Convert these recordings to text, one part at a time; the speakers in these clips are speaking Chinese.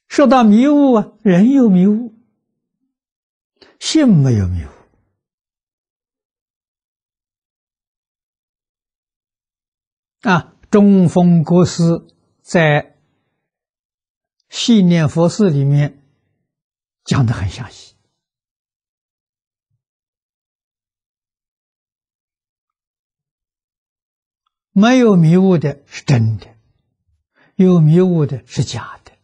说到迷雾啊，人有迷雾，性没有迷雾。中峰国师在《系念佛事》里面讲得很详细。没有迷雾的是真的，有迷雾的是假的。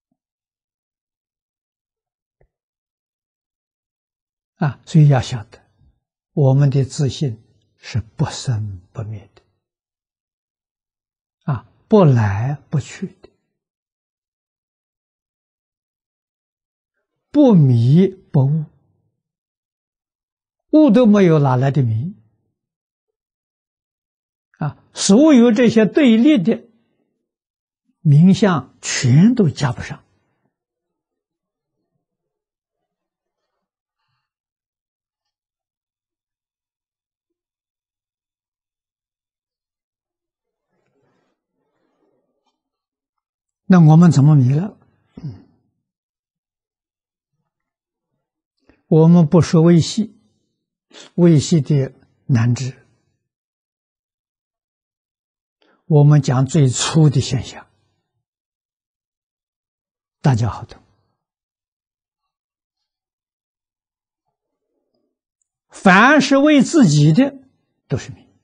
所以要晓得，我们的自信是不生不灭的，不来不去的，不迷不悟，悟都没有，哪来的迷？所有这些对立的名相全都加不上。那我们怎么迷了？我们不说微细，微细的难治。我们讲最粗的现象，大家好懂。凡是为自己的都是迷，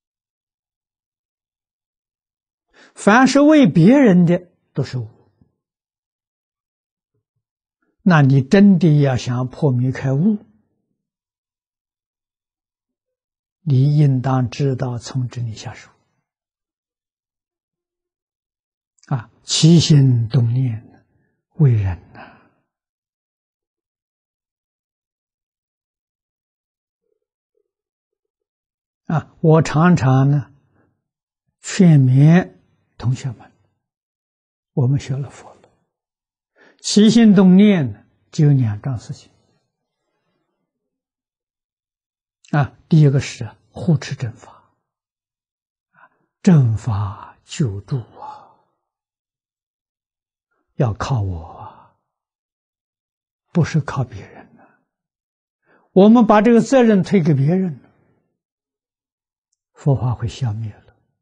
凡是为别人的都是悟。那你真的要想破迷开悟，你应当知道从这里下手。起心动念为人我常常呢劝勉同学们，我们学了佛了，起心动念呢只有两桩事情。第一个是护持正法，正法救助要靠我不是靠别人我们把这个责任推给别人，佛法会消灭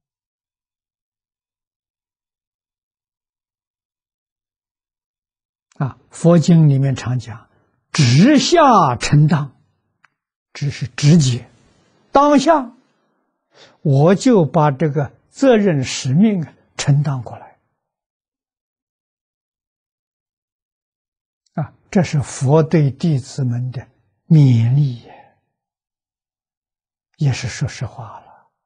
了。佛经里面常讲，直下承当，只是直接，当下我就把这个责任使命承担过来。这是佛对弟子们的勉励，也是说实话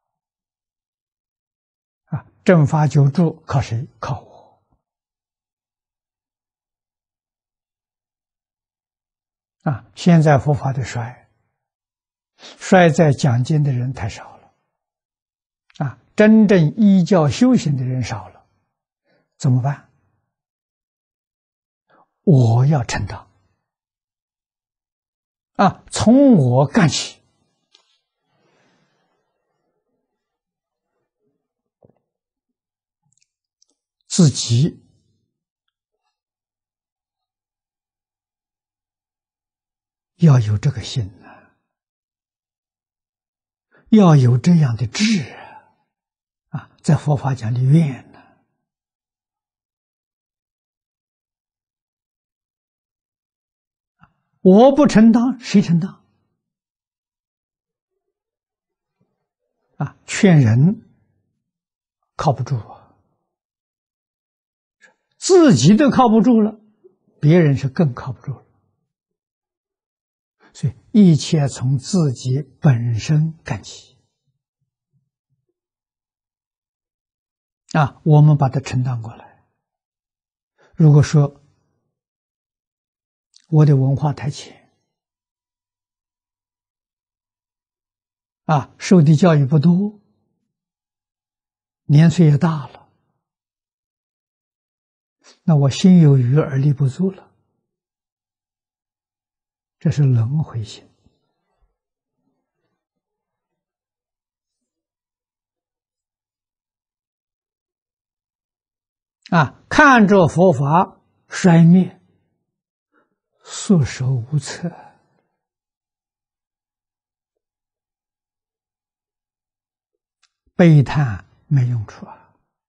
了。正法救助靠谁？靠我。现在佛法的衰在讲经的人太少了，真正依教修行的人少了，怎么办？我要承担从我干起。自己要有这个心要有这样的志在佛法讲的愿我不承担，谁承担？劝人靠不住自己都靠不住了，别人是更靠不住了。所以一切从自己本身干起我们把它承担过来。如果说我的文化太浅受的教育不多，年岁也大了，那我心有余而力不足了，这是轮回心看着佛法衰灭，束手无策，悲叹没用处啊！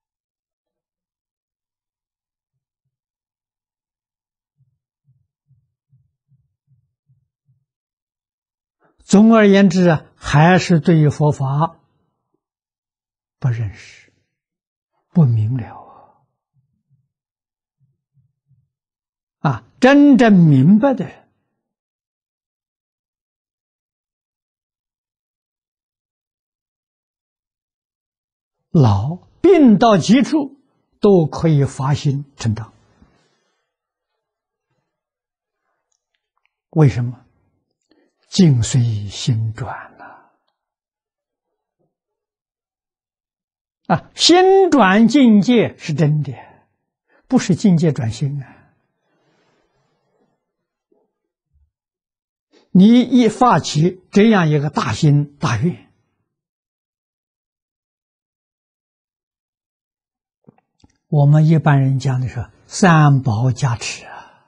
总而言之啊，还是对于佛法不认识、不明了啊！真正明白的人，老病到极处，都可以发心成道。为什么？境随心转啊！心转境界是真的，不是境界转心啊！你一发起这样一个大心大愿，我们一般人讲的是三宝加持啊！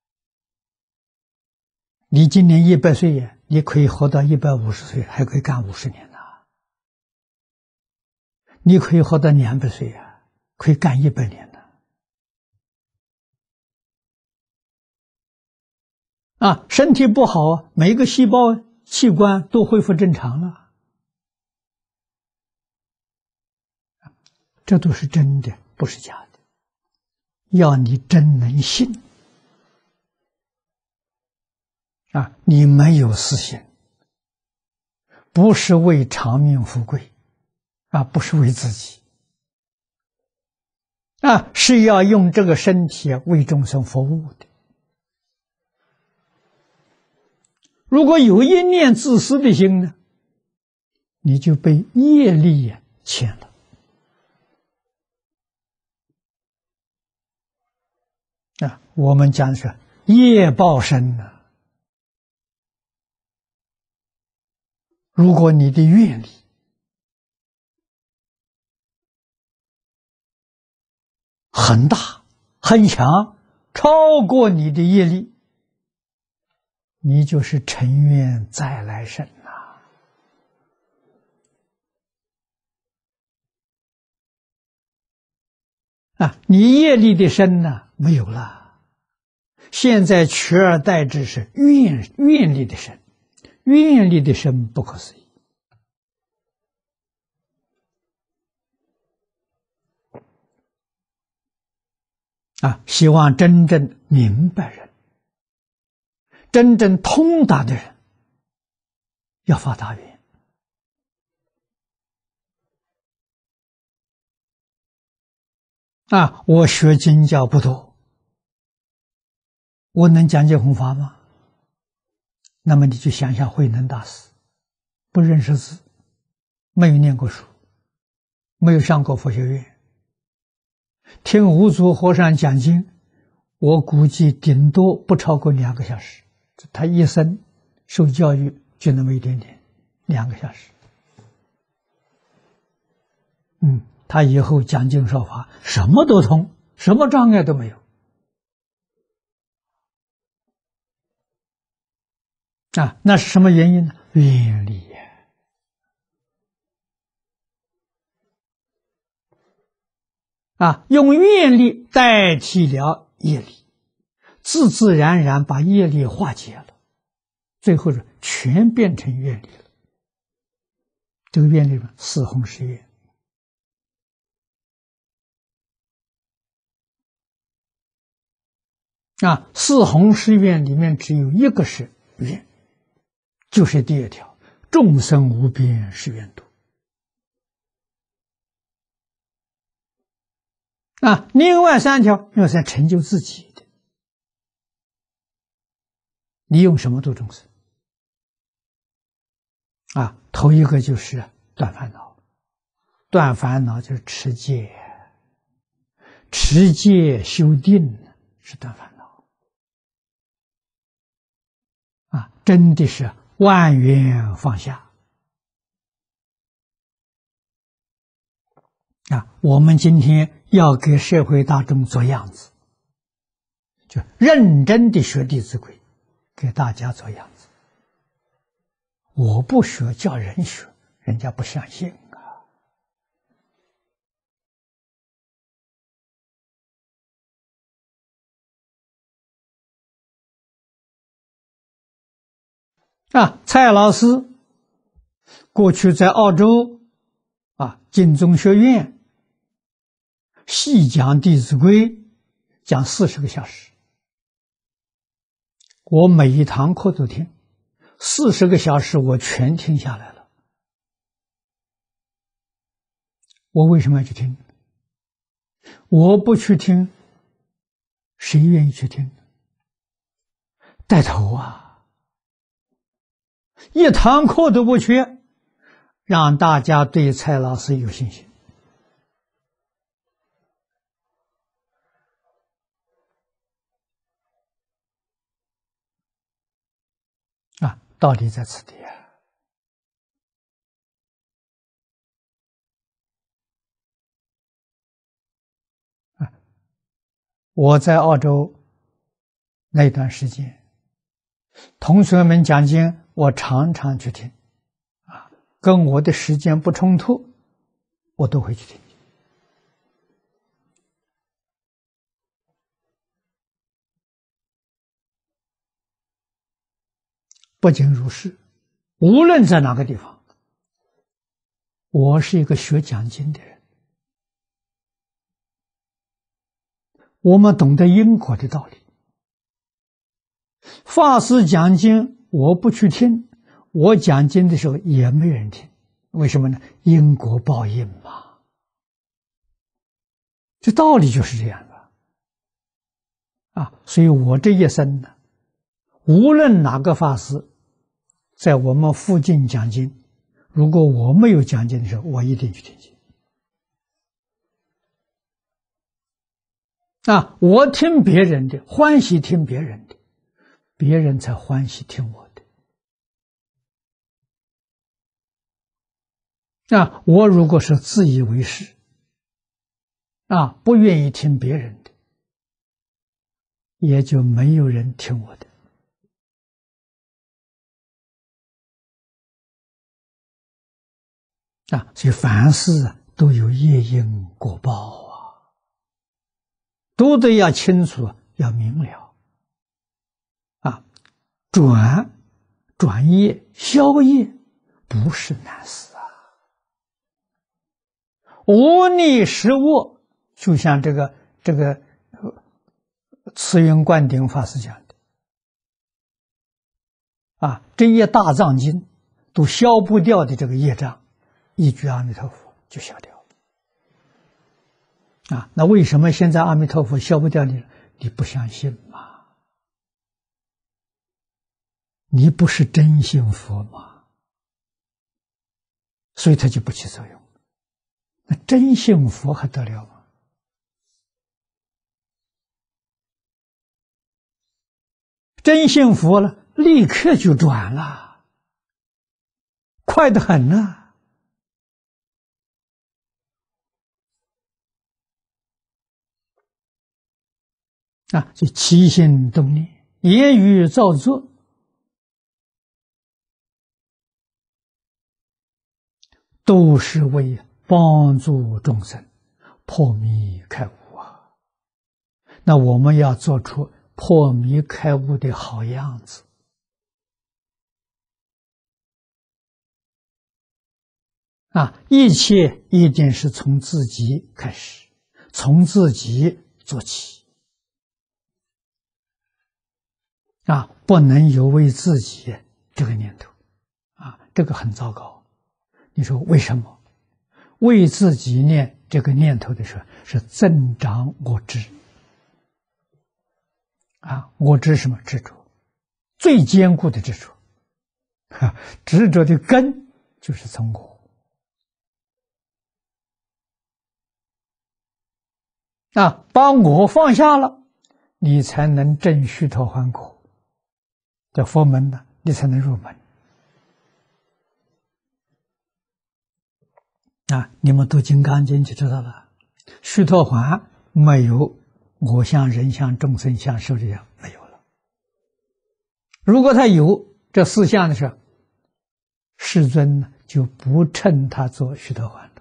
你今年100岁呀，你可以活到150岁，还可以干50年呢。你可以活到200岁呀，可以干100年呢。啊，身体不好，每一个细胞器官都恢复正常了，这都是真的，不是假的。要你真能信啊！你没有私心，不是为长命富贵啊，不是为自己啊，是要用这个身体为众生服务的。如果有一念自私的心呢，你就被业力牵了啊！我们讲的是业报身呢。如果你的愿力很大很强，超过你的业力，你就是成愿再来生呐！啊，你业力的身呢没有了，现在取而代之是愿力的身，愿力的身不可思议啊！希望真正明白人，真正通达的人，要发大愿啊！我学经教不多，我能讲解弘法吗？那么你就想想慧能大师，不认识字，没有念过书，没有上过佛学院，听五祖和尚讲经，我估计顶多不超过2个小时。他一生受教育就那么一点点，2个小时。他以后讲经说法什么都通，什么障碍都没有啊！那是什么原因呢？愿力啊，用愿力代替了业力，自自然然把业力化解了，最后是全变成愿力了。这个愿力呢，四弘誓愿啊，四弘誓愿里面只有一个是愿，就是第2条，众生无边誓愿度啊。另外3条要在成就自己的，你用什么度众生啊？头一个就是断烦恼，断烦恼就是持戒，持戒修定是断烦恼啊，真的是万缘放下啊！我们今天要给社会大众做样子就认真的学《弟子规》，给大家做样子。我不学，叫人学，人家不相信蔡老师过去在澳洲净宗学院细讲《弟子规》，讲40个小时，我每一堂课都听，40个小时我全听下来了。我为什么要去听？我不去听，谁愿意去听？带头一堂课都不缺，让大家对蔡老师有信心。道理在此地我在澳洲那段时间，同学们讲经，我常常去听，跟我的时间不冲突，我都会去听。不仅如是，无论在哪个地方，我是一个学讲经的人，我们懂得因果的道理。法师讲经，我不去听，我讲经的时候也没人听，为什么呢？因果报应嘛，这道理就是这样的所以我这一生呢，无论哪个法师在我们附近讲经，如果我没有讲经的时候，我一定去听经。我听别人的，欢喜听别人的，别人才欢喜听我的。我如果是自以为是，不愿意听别人的，也就没有人听我的。所以凡事都有业因果报都得要清楚，要明了转业消业不是难事无逆实恶，就像这个慈云灌顶法师讲的这一大藏经都消不掉的这个业障，一句阿弥陀佛就消掉了那为什么现在阿弥陀佛消不掉你？你不相信嘛？你不是真信佛嘛？所以它就不起作用。那真信佛还得了吗？真信佛了，立刻就转了，快得很就起心动念、言语造作，都是为帮助众生破迷开悟那我们要做出破迷开悟的好样子一切一定是从自己开始，从自己做起不能有为自己这个念头这个很糟糕。你说为什么？为自己念这个念头的时候，是增长我执我执什么？执着，最坚固的执着执着的根就是从我把我放下了，你才能证须陀洹果这佛门呢，你才能入门你们读《金刚经》就知道了，须陀洹没有我相、人相、众生相、寿者相没有了。如果他有这四相的时候，世尊呢就不称他做须陀洹了。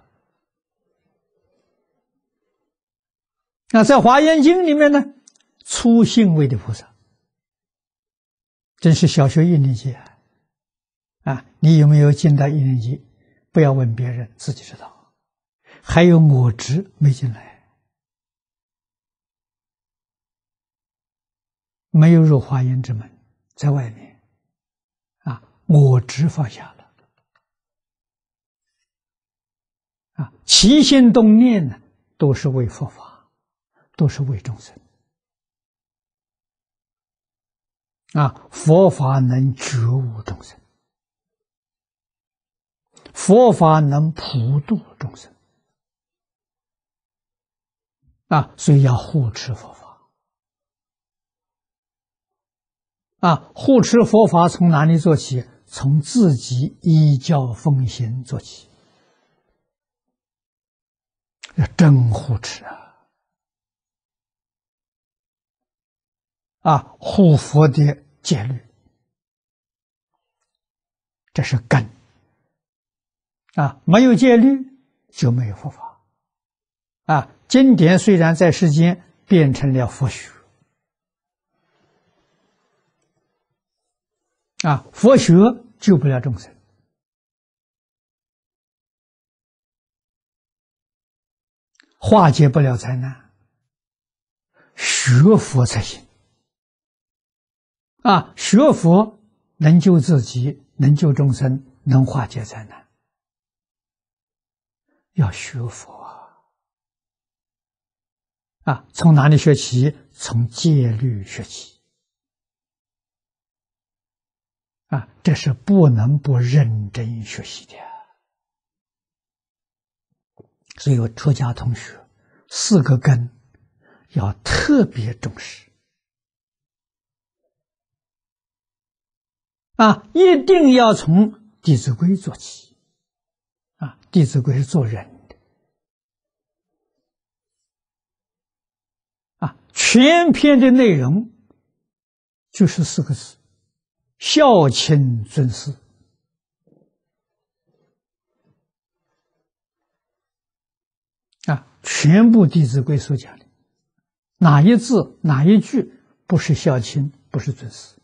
那在《华严经》里面呢，初信位的菩萨，真是小学一年级啊！你有没有进到一年级？不要问别人，自己知道。还有我执没进来，没有入华严之门，在外面啊，我执放下了啊，起心动念呢，都是为佛法，都是为众生啊！佛法能觉悟众生，佛法能普度众生啊！所以要护持佛法啊！护持佛法从哪里做起？从自己依教奉行做起，要真护持啊！护佛的戒律，这是根啊！没有戒律就没有佛法啊！经典虽然在世间变成了佛学啊，佛学救不了众生，化解不了灾难，学佛才行啊！学佛能救自己，能救众生，能化解灾难。要学佛啊！从哪里学起？从戒律学起啊！这是不能不认真学习的。所以，出家同学四个根要特别重视啊！一定要从《弟子规》做起啊！《弟子规》是做人的啊，全篇的内容就是四个字：孝亲尊师啊！全部《弟子规》所讲的，哪一字哪一句不是孝亲，不是尊师？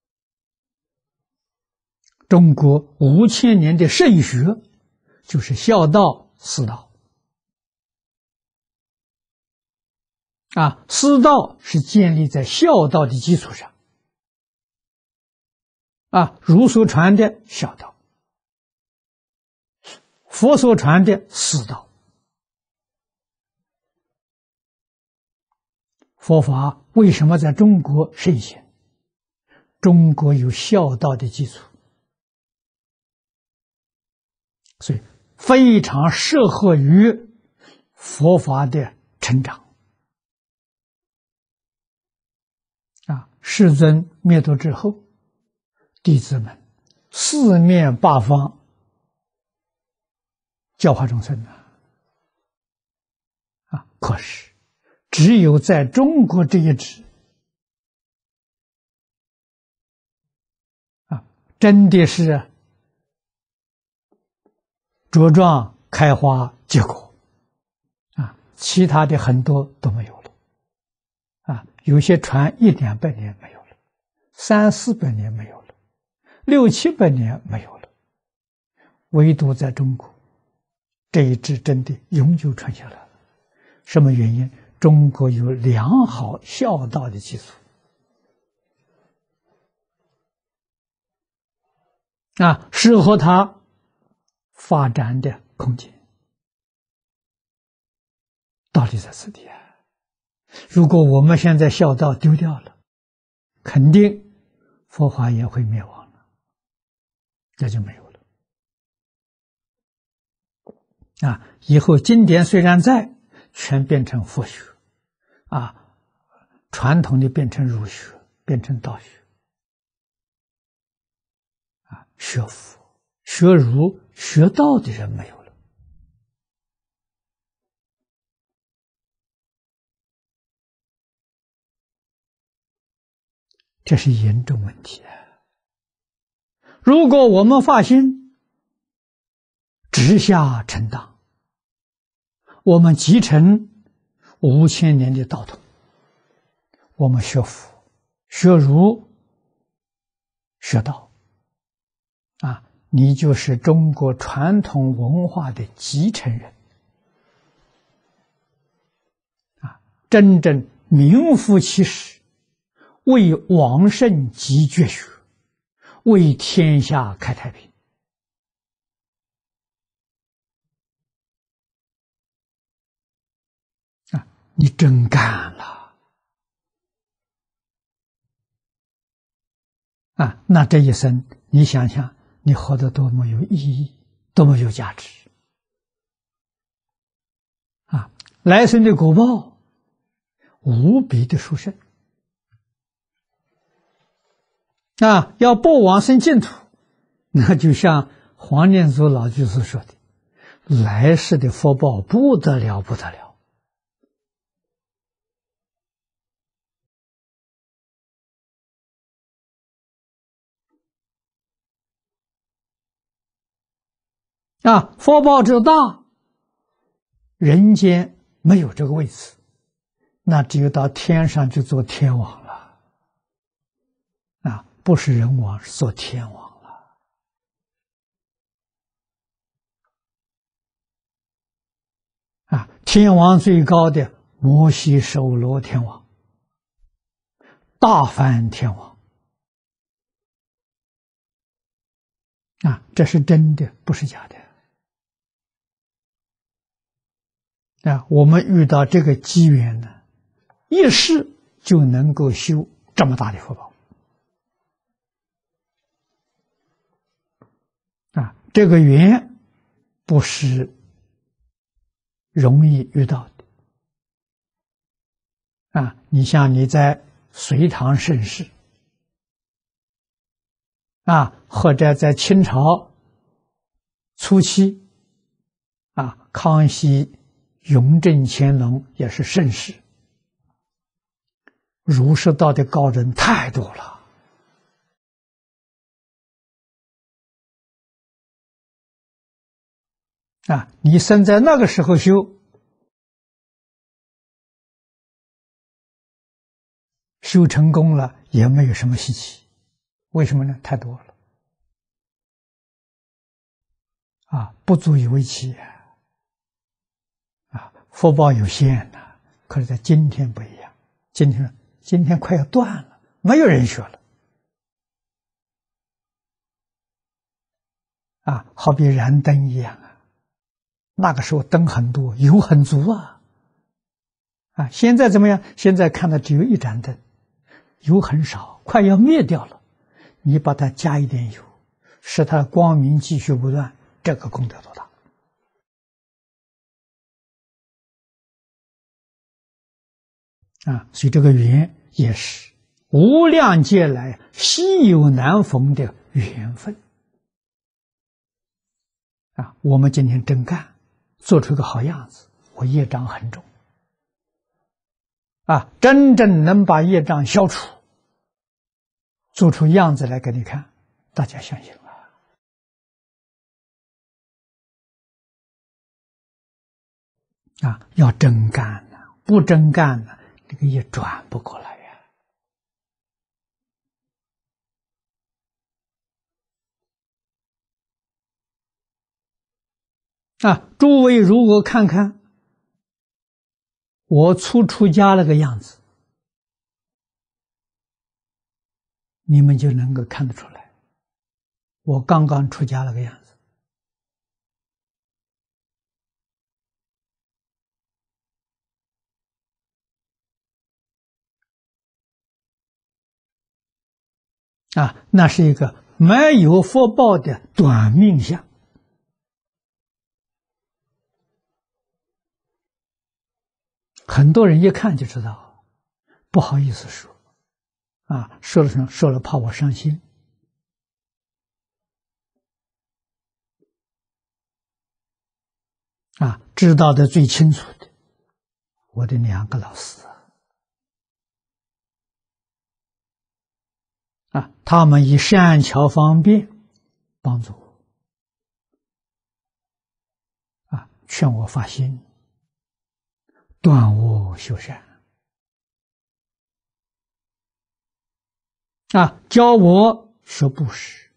中国5000年的圣学就是孝道、师道啊！师道是建立在孝道的基础上啊，儒所传的孝道，佛所传的师道。佛法为什么在中国盛行？中国有孝道的基础，所以非常适合于佛法的成长啊！世尊灭度之后，弟子们四面八方教化众生啊！可是只有在中国这一支啊，真的是茁壮开花结果啊，其他的很多都没有了啊，有些传100-200年没有了，300-400年没有了，600-700年没有了，唯独在中国这一支真的永久传下来了。什么原因？中国有良好孝道的基础啊，适合他发展的空间。道理在此地啊！如果我们现在孝道丢掉了，肯定佛法也会灭亡了，这就没有了啊！以后经典虽然在，全变成佛学啊，传统的变成儒学，变成道学啊，学佛、学儒、学道的人没有了这是严重问题啊！如果我们发心直下承当，我们继承5000年的道统，我们学佛、学儒、学道，你就是中国传统文化的继承人，真正名副其实，为往圣继绝学，为天下开太平。你真干了那这一生你想想，你活得多么有意义，多么有价值来生的果报无比的殊胜要不往生净土，那就像黄念祖老居士说的，来世的福报不得了，不得了。福报之大，人间没有这个位置，那只有到天上去做天王了不是人王，是做天王了天王最高的摩西首罗天王，大梵天王这是真的，不是假的我们遇到这个机缘呢，一世就能够修这么大的福报这个缘不是容易遇到的你像你在隋唐盛世或者在清朝初期康熙、雍正、乾隆也是盛世，儒释道的高人太多了你生在那个时候修成功了也没有什么稀奇，为什么呢？太多了不足以为奇福报有限可是在今天不一样，今天快要断了，没有人学了好比燃灯一样那个时候灯很多，油很足现在怎么样？现在看到只有一盏灯，油很少，快要灭掉了，你把它加一点油，使它光明继续不断，这个功德多大所以这个缘也是无量劫来稀有难逢的缘分我们今天真干，做出一个好样子，我业障很重真正能把业障消除，做出样子来给你看，大家相信要真干不真干这个业转不过来诸位如果看看我初出家那个样子，你们就能够看得出来，我刚刚出家那个样子那是一个没有福报的短命相很多人一看就知道，不好意思说说了什么？说了怕我伤心知道的最清楚的，我的2个老师他们以善巧方便帮助我，劝我发心，断恶修善，教我学布施，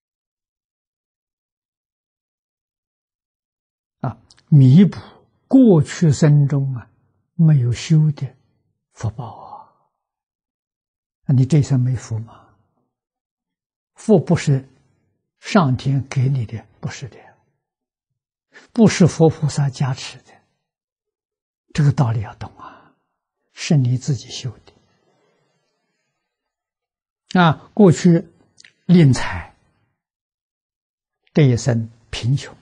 弥补过去生中没有修的福报你这一生没福吗？福不是上天给你的，不是的，不是佛菩萨加持的，这个道理要懂是你自己修的过去吝财，这一生贫穷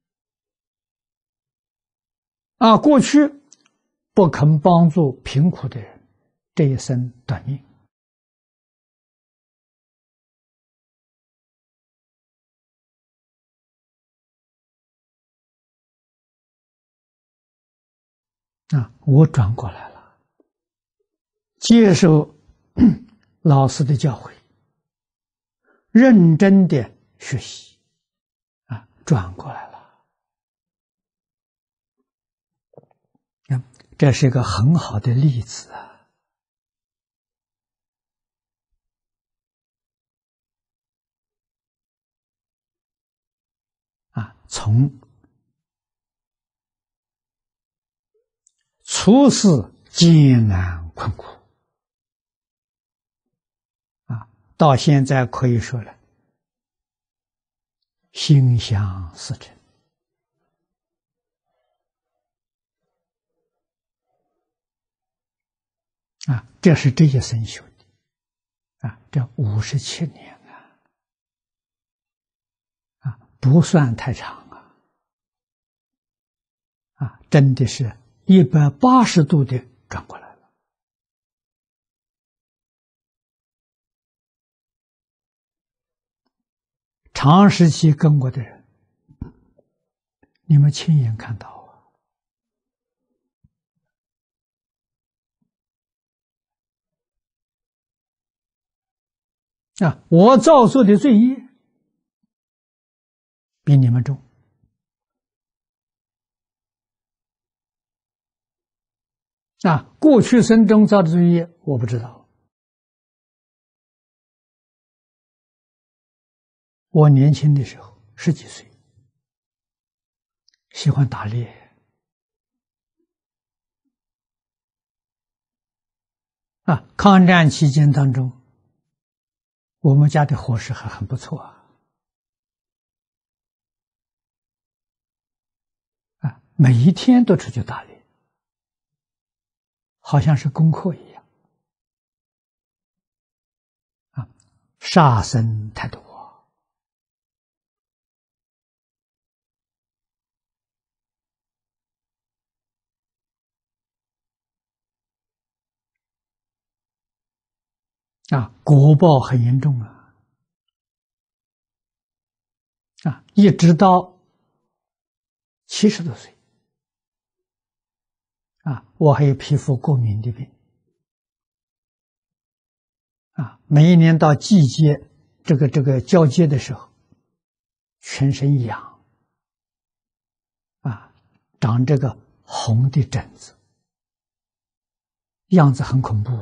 过去不肯帮助贫苦的人，这一生短命我转过来了，接受老师的教诲，认真的学习转过来了。这是一个很好的例子从处事艰难困苦到现在可以说了，心想事成这是这一生修的这57年不算太长真的是180度的转过来了。长时期跟过的人，你们亲眼看到我造作的罪业比你们重过去生中造的罪业我不知道。我年轻的时候10几岁，喜欢打猎抗战期间当中，我们家的伙食还很不错每一天都出去打猎，好像是功课一样杀生太多果报很严重一直到70多岁我还有皮肤过敏的病每一年到季节这个交接的时候，全身痒长这个红的疹子，样子很恐怖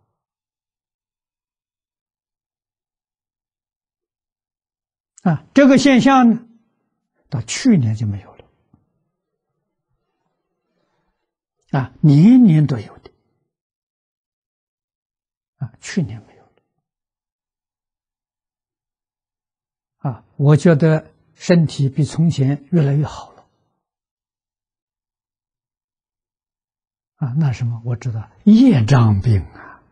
这个现象呢，到去年就没有了年年都有的去年没有了我觉得身体比从前越来越好了那什么我知道业障病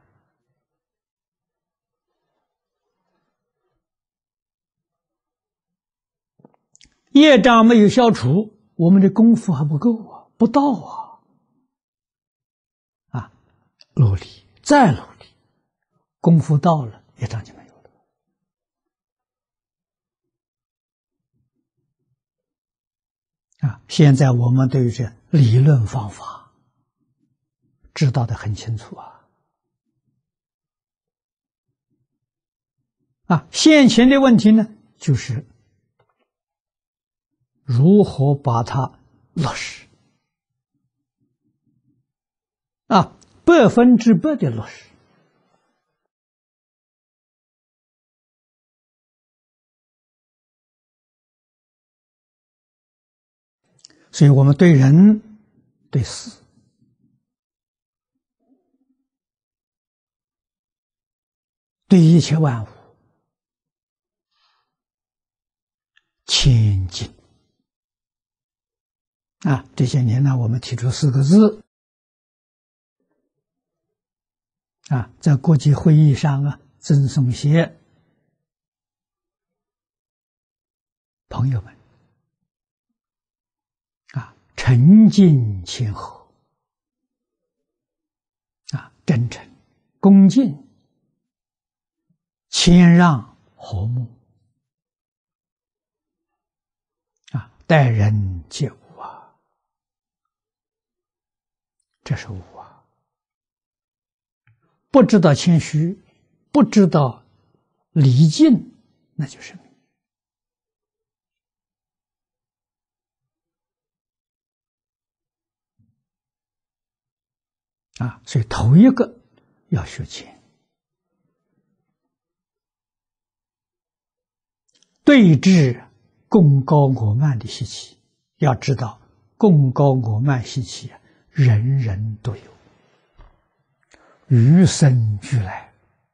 业障没有消除，我们的功夫还不够不到努力再努力，功夫到了，业障就没有了现在我们对于这理论方法知道得很清楚现前的问题呢，就是如何把它落实100%的落实。所以我们对人、对事，对一切万物，谦敬这些年呢，我们提出4个字在国际会议上赠送些朋友们诚敬谦和真诚、恭敬、谦让、和睦待人接物这是物不知道谦虚，不知道礼敬，那就是命所以头一个要学谦，对治贡高我慢的习气。要知道，贡高我慢习气人人都有，与生俱来，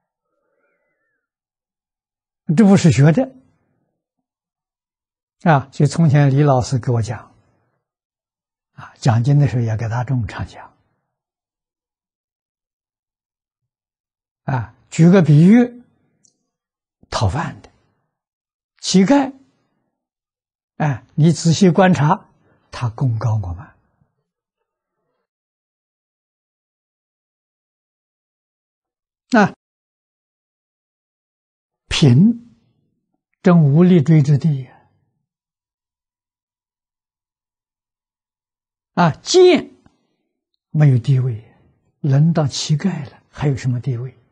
这不是学的所以从前李老师给我讲讲经的时候也给大众常讲举个比喻，讨饭的乞丐你仔细观察，他贡高我慢贫正无立锥之地贱没有地位，轮到乞丐了，还有什么地位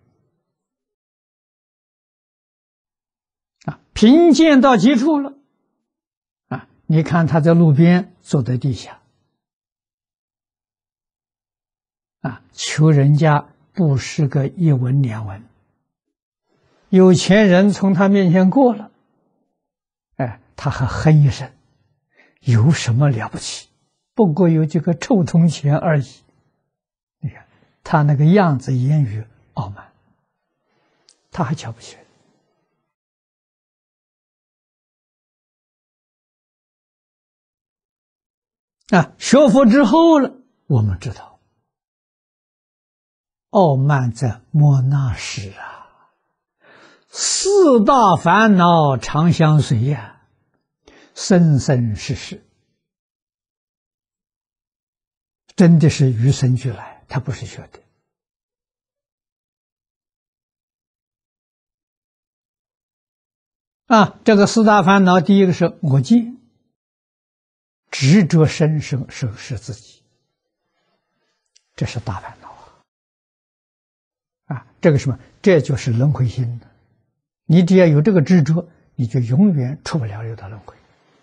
贫贱到极处了你看他在路边坐在地下求人家布施个1文2文，有钱人从他面前过了他还哼一声，有什么了不起，不过有这个臭铜钱而已。你看他那个样子言语傲慢，他还瞧不起人学佛之后了，我们知道傲慢在莫那时4大烦恼常相随生生世世，真的是与生俱来，他不是学的这个4大烦恼，第一个是我见，执着生生世世自己，这是大烦恼这个什么？这就是轮回心的。你只要有这个执着，你就永远出不了六道轮回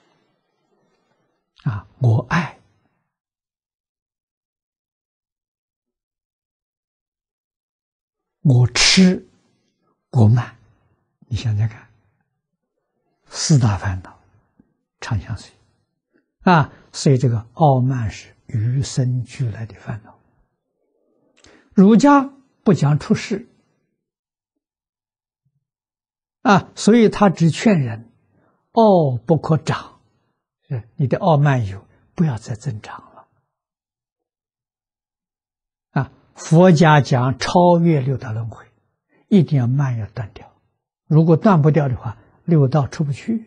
我爱，我痴，我慢，你想想看，4大烦恼常相随所以这个傲慢是与生俱来的烦恼。儒家不讲出世所以他只劝人傲不可长，你的傲慢有，不要再增长了佛家讲超越六道轮回，一定要慢，要断掉，如果断不掉的话，六道出不去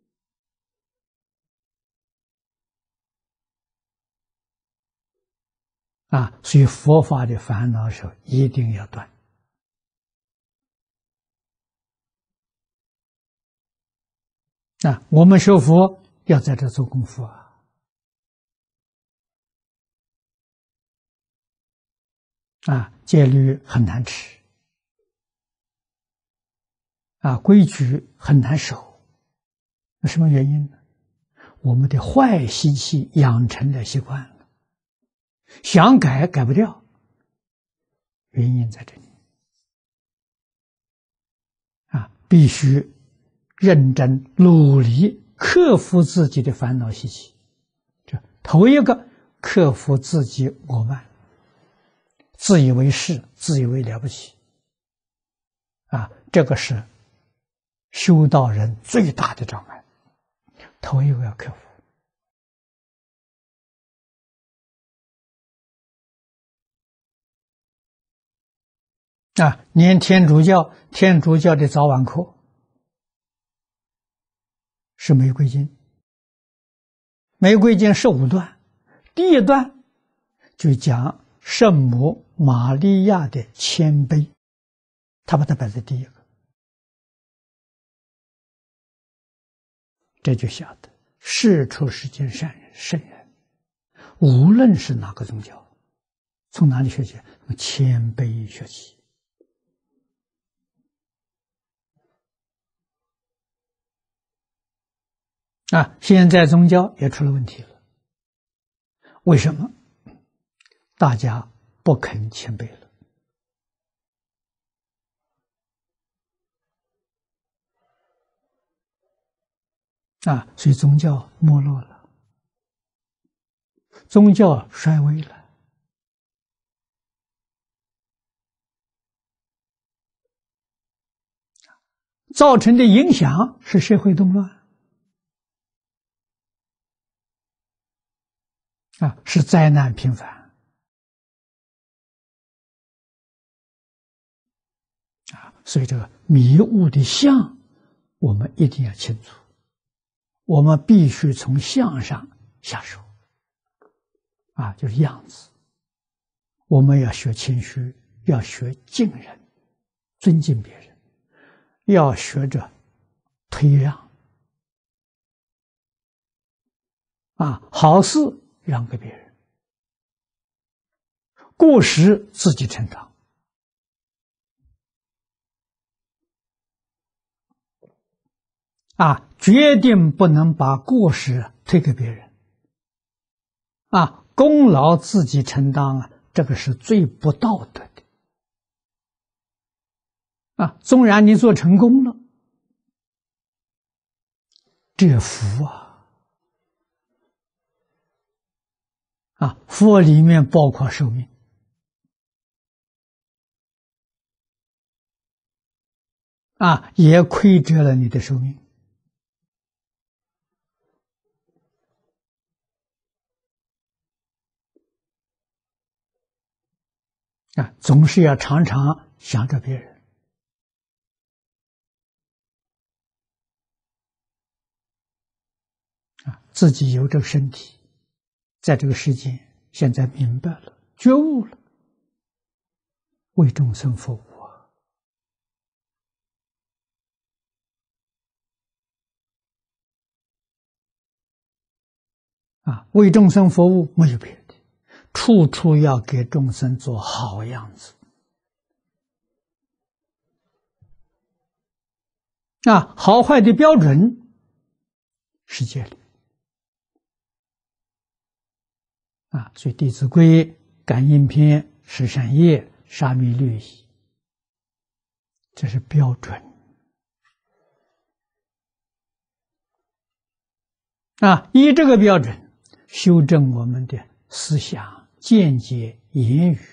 所以佛法的烦恼时候一定要断我们学佛要在这做功夫戒律很难吃规矩很难守。那什么原因呢？我们的坏习气养成的习惯了，想改改不掉，原因在这里。必须认真努力克服自己的烦恼习气。这头一个，克服自己我慢，自以为是，自以为了不起。这个是修道人最大的障碍，头一个要克服。念天主教，天主教的早晚课是玫瑰经，玫瑰经15段，第一段就讲圣母玛利亚的谦卑，他把它摆在第一个，这就晓得世出世间圣人，无论是哪个宗教，从哪里学起？从谦卑学起。现在宗教也出了问题了，为什么？大家不肯谦卑了，所以宗教没落了，宗教衰微了，造成的影响是社会动乱，是灾难频繁，所以这个迷雾的相，我们一定要清楚，我们必须从相上下手，就是样子，我们要学谦虚，要学敬人，尊敬别人，要学着推让，好事让给别人，过失自己成长。决定不能把过失推给别人，功劳自己承担这个是最不道德的。纵然你做成功了，这福福里面包括寿命，也亏折了你的寿命。总是要常常想着别人。自己有这个身体，在这个世界，现在明白了，觉悟了，为众生服务为众生服务没有别的，处处要给众生做好样子。好坏的标准，世界里所以《弟子规》《感应篇》《十善业》《沙弥律仪》，这是标准。依这个标准修正我们的思想、见解、言语、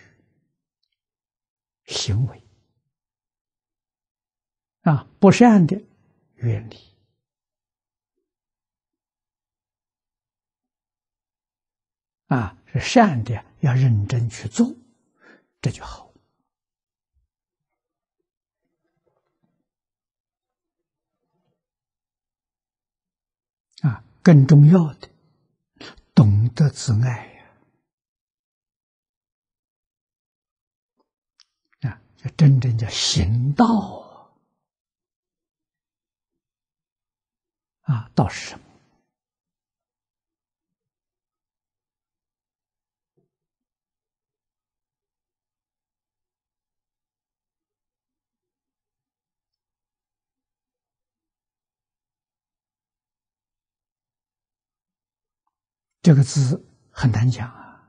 行为。不善的远离。是善的要认真去做，这就好。更重要的，懂得自爱这真正叫行道道是什么？ 这个字很难讲啊。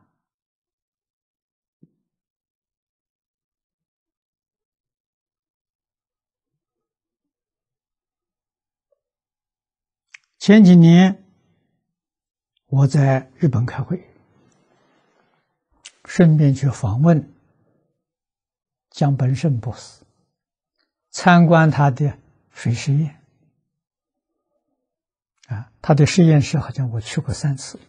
前几年我在日本开会，顺便去访问江本胜博士，参观他的水实验。他的实验室好像我去过3次。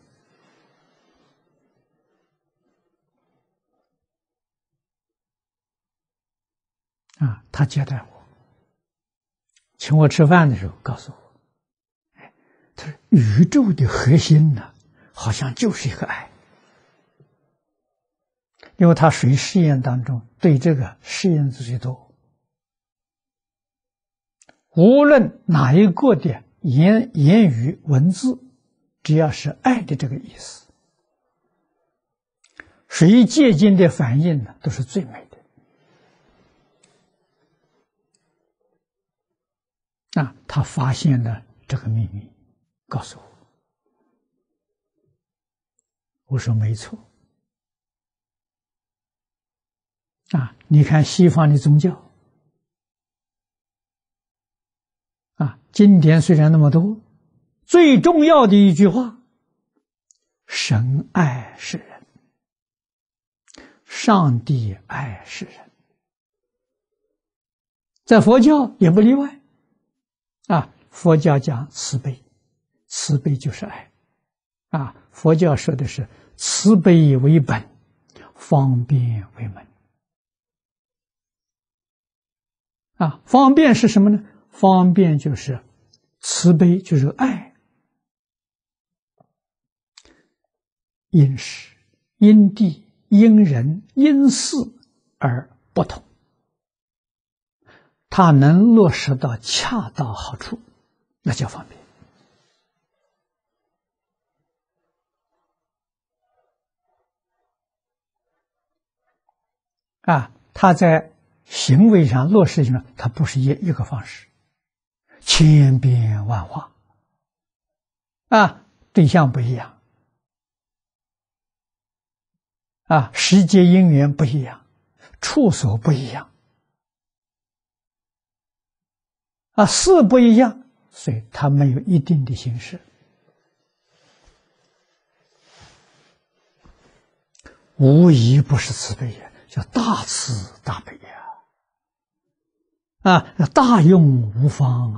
他接待我，请我吃饭的时候告诉我，他说宇宙的核心呢，好像就是一个爱。因为他水实验当中对这个实验最多，无论哪一个的言语文字，只要是爱的这个意思，水结晶的反应呢，都是最美的。他发现了这个秘密，告诉我。我说没错。你看西方的宗教，经典虽然那么多，最重要的一句话，神爱世人，上帝爱世人。在佛教也不例外。佛教讲慈悲，慈悲就是爱。佛教说的是慈悲为本，方便为门。方便是什么呢？方便就是慈悲，就是爱。因时、因地、因人、因事而不同，它能落实到恰到好处，那叫方便。它在行为上落实上，它不是一个方式，千变万化。对象不一样，时节因缘不一样，处所不一样，事不一样，所以它没有一定的形式。无疑不是慈悲呀，叫大慈大悲呀。大用无方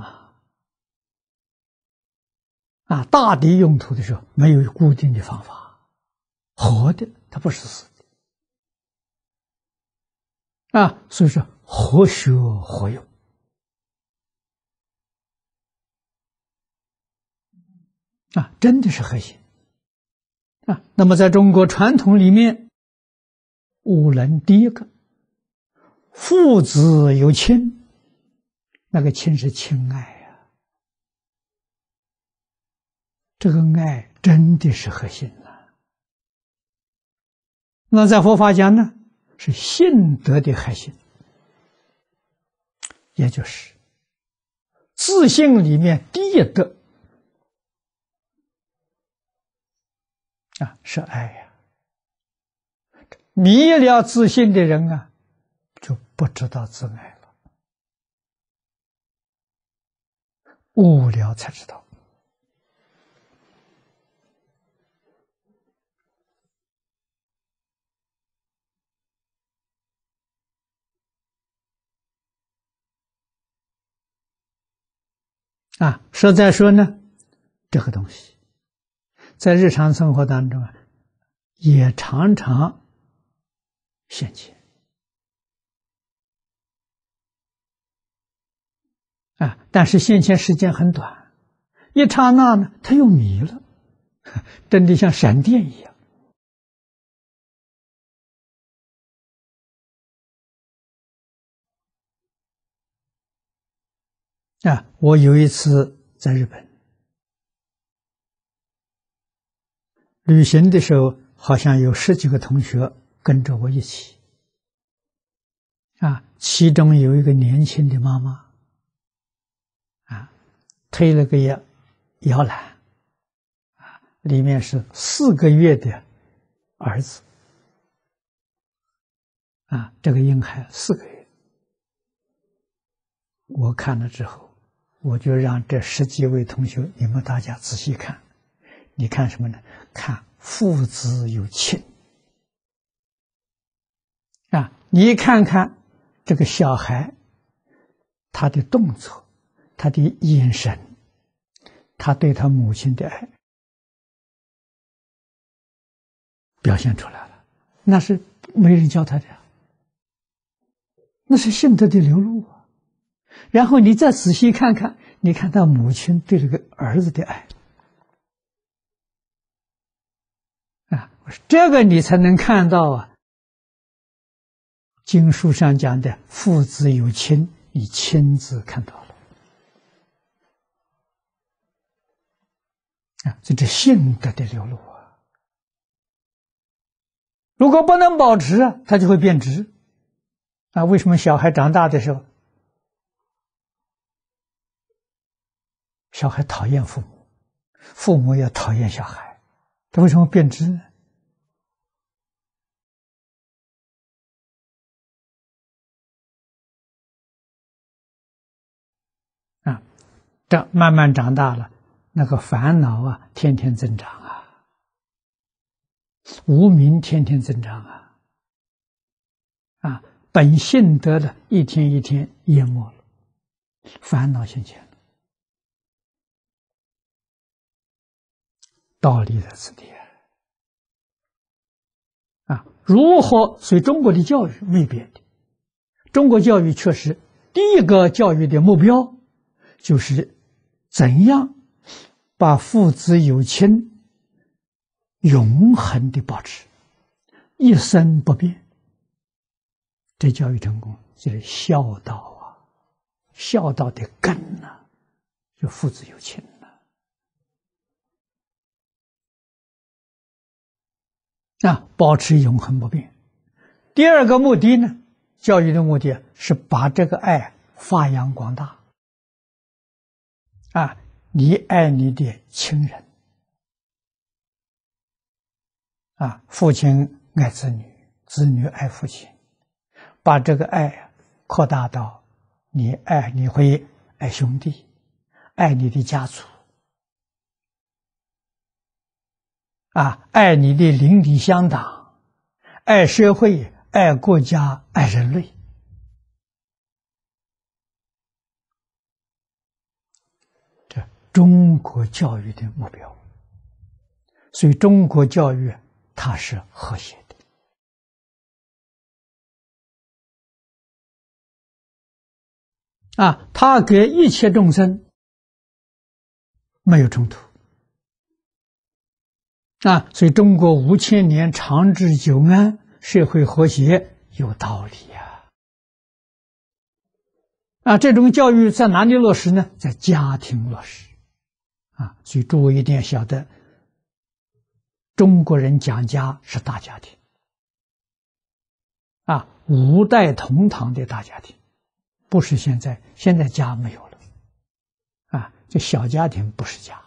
大的用途的时候没有固定的方法，活的它不是死的所以说活学活用真的是核心那么在中国传统里面，五伦第一个，父子有亲，那个亲是亲爱这个爱真的是核心那在佛法讲呢，是信德的核心，也就是自信里面第一德是爱迷了自信的人就不知道自爱了，悟了才知道。实在说呢，这个东西在日常生活当中也常常现前但是现前时间很短，一刹那呢，它又迷了，真的像闪电一样我有一次在日本旅行的时候，好像有10几个同学跟着我一起其中有一个年轻的妈妈推了个摇篮里面是4个月的儿子，这个婴孩4个月。我看了之后，我就让这10几位同学，你们大家仔细看，你看什么呢？看父子有亲你看看这个小孩，他的动作，他的眼神，他对他母亲的爱表现出来了，那是没人教他的，那是性德的流露啊。然后你再仔细看看，你看他母亲对这个儿子的爱这个你才能看到经书上讲的父子有亲，你亲自看到了这性德的流露如果不能保持他就会变质为什么小孩长大的时候，小孩讨厌父母，父母也讨厌小孩，他为什么变质呢？这慢慢长大了，那个烦恼天天增长无明天天增长本性德的一天一天淹没了，烦恼现前了，道理在此地如何？所以中国的教育没变的，中国教育确实第一个教育的目标就是怎样把父子有亲永恒的保持，一生不变。这教育成功就是孝道孝道的根就父子有亲保持永恒不变。第二个目的呢，教育的目的是把这个爱发扬光大你爱你的亲人父亲爱子女，子女爱父亲，把这个爱扩大到你会爱兄弟，爱你的家族爱你的邻里乡党，爱社会，爱国家，爱人类。这中国教育的目标。所以中国教育它是和谐的它给一切众生没有冲突所以中国5000年长治久安，社会和谐有道理这种教育在哪里落实呢？在家庭落实所以诸位一定要晓得，中国人讲家是大家庭5代同堂的大家庭，不是现在家没有了这小家庭不是家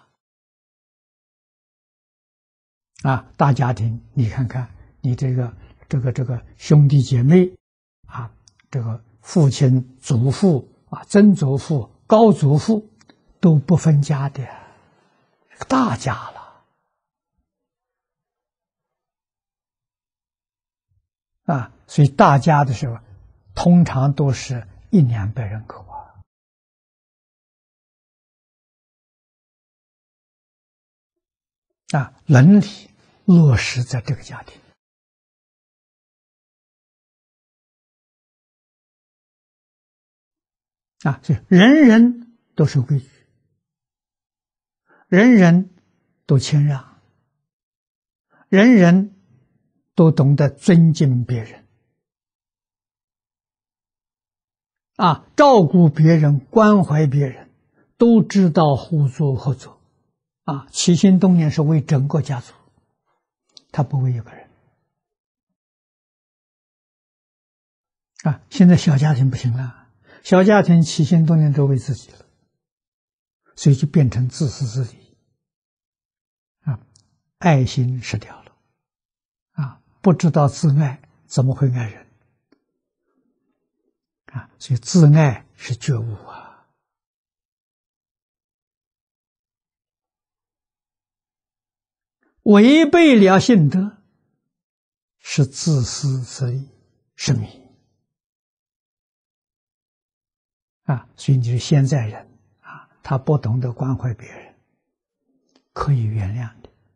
大家庭你看看你这个兄弟姐妹这个父亲祖父曾祖父高祖父都不分家的大家了所以大家的时候通常都是100-200人口伦理落实在这个家庭所以人人都守规矩，人人都谦让，人人都懂得尊敬别人照顾别人，关怀别人，都知道互助合作起心动念是为整个家族，他不为一个人现在小家庭不行了，小家庭起心动念都为自己了，所以就变成自私自利爱心失掉了，不知道自爱，怎么会爱人？所以自爱是觉悟啊。违背了性德，是自私自利，是迷。所以你是现在人他不懂得关怀别人，可以原谅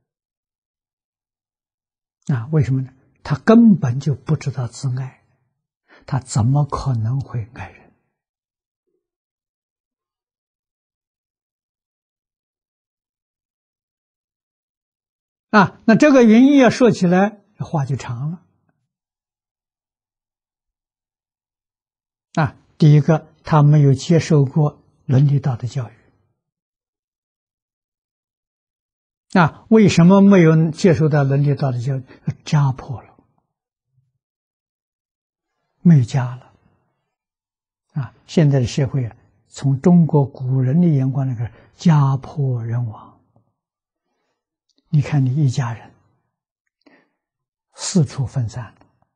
的。为什么呢？他根本就不知道自爱，他怎么可能会爱人？那这个原因要说起来，话就长了。第一个，他没有接受过伦理道德教育。为什么没有接受到伦理道德教育？家破了，没有家了。现在的社会从中国古人的眼光来看，家破人亡。你看你一家人四处分散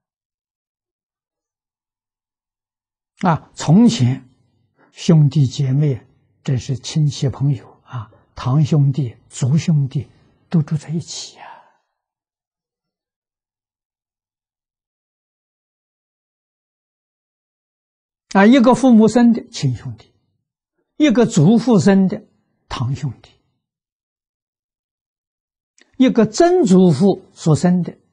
了。从前兄弟姐妹，这是亲戚朋友堂兄弟、族兄弟都住在一起一个父母生的亲兄弟，一个祖父生的堂兄弟，一个曾祖父所生的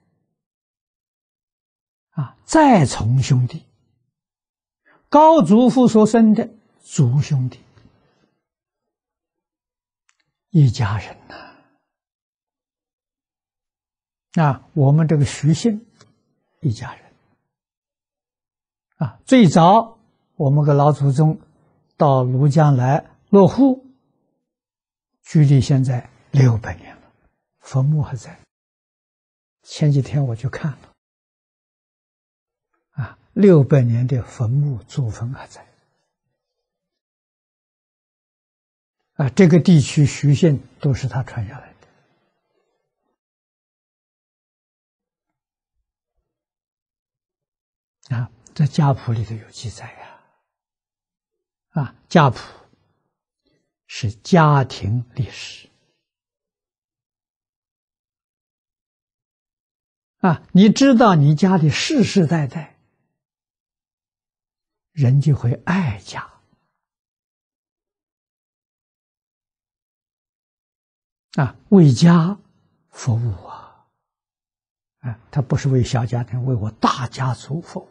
再从兄弟，高祖父所生的族兄弟，一家人我们这个徐姓一家人最早我们个老祖宗到庐江来落户，距离现在600年了，坟墓还在。前几天我去看了，600年的坟墓祖坟还在这个地区徐姓都是他传下来的这家谱里头有记载家谱是家庭历史你知道你家里世世代代人就会爱家为家服务他不是为小家庭，为我大家族服务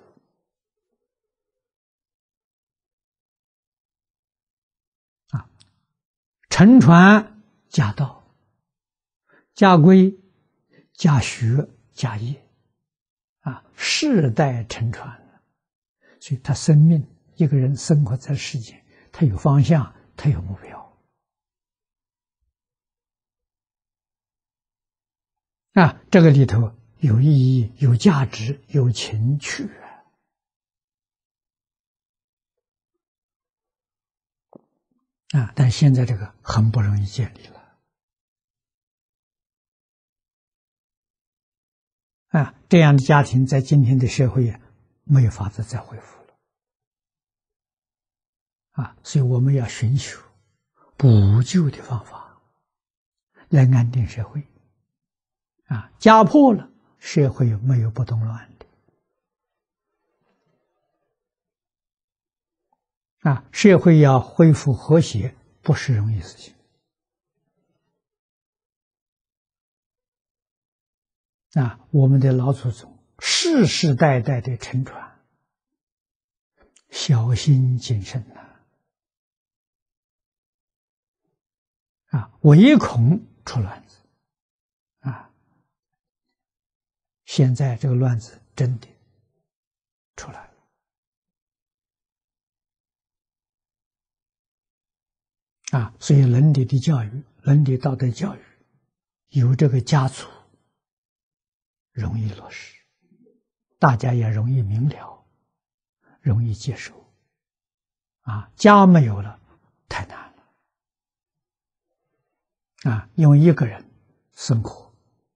承传家道、家规、家学、家业世代承传。所以他生命，一个人生活在世间，他有方向，他有目标这个里头有意义、有价值、有情趣但现在这个很不容易建立了这样的家庭在今天的社会没有法子再恢复了所以我们要寻求补救的方法来安定社会家破了，社会没有不动乱的社会要恢复和谐不是容易事情我们的老祖宗世世代代的承传，小心谨慎唯恐出乱子现在这个乱子真的出来了所以伦理的教育、伦理道德教育由这个家族容易落实，大家也容易明了，容易接受家没有了太难了因为一个人生活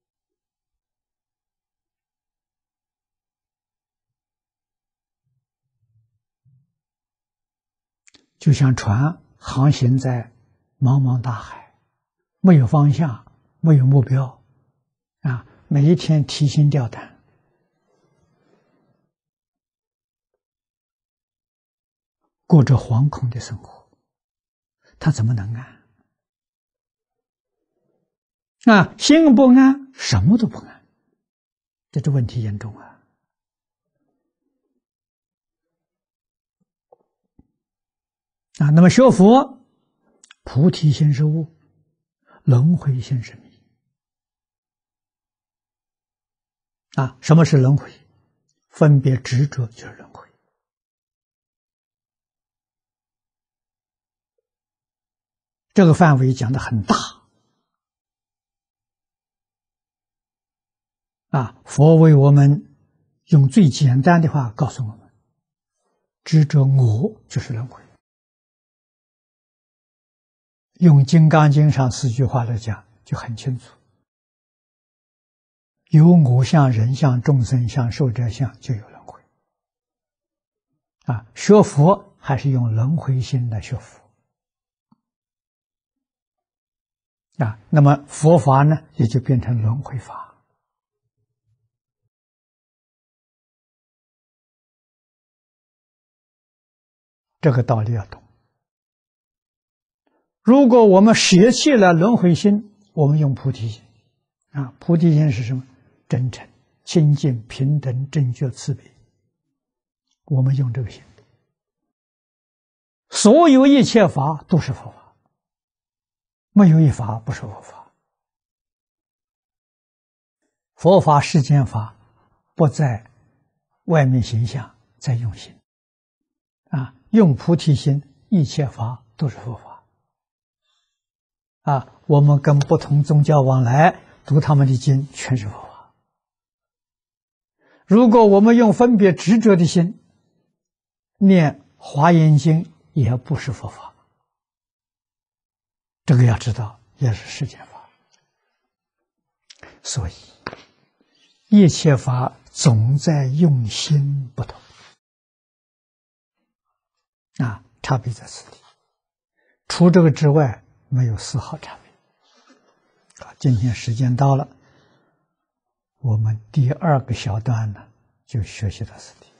就像船航行在茫茫大海，没有方向，没有目标，啊，每一天提心吊胆，过着惶恐的生活，他怎么能安？啊，心不安，什么都不安，这问题严重啊！啊，那么学佛，菩提心是悟，轮回心是迷。啊，什么是轮回？分别执着就是轮回。这个范围讲得很大。啊，佛为我们用最简单的话告诉我们：执着我就是轮回。用《金刚经》上4句话来讲，就很清楚：有我相、人相、众生相、寿者相，就有轮回。啊，学佛还是用轮回心来学佛。啊，那么佛法呢，也就变成轮回法。这个道理要懂。如果我们舍弃了轮回心，我们用菩提心。啊，菩提心是什么？真诚、清净、平等、正觉、慈悲。我们用这个心，所有一切法都是佛法，没有一法不是佛法。佛法世间法不在外面形象，在用心。啊，用菩提心，一切法都是佛法。啊，我们跟不同宗教往来，读他们的经，全是佛法。如果我们用分别执着的心念《华严经》，也不是佛法。这个要知道，也是世间法。所以，一切法总在用心不同。啊，差别在此地。除这个之外，没有丝毫差别。啊，今天时间到了，我们第2个小段呢，就学习到此地。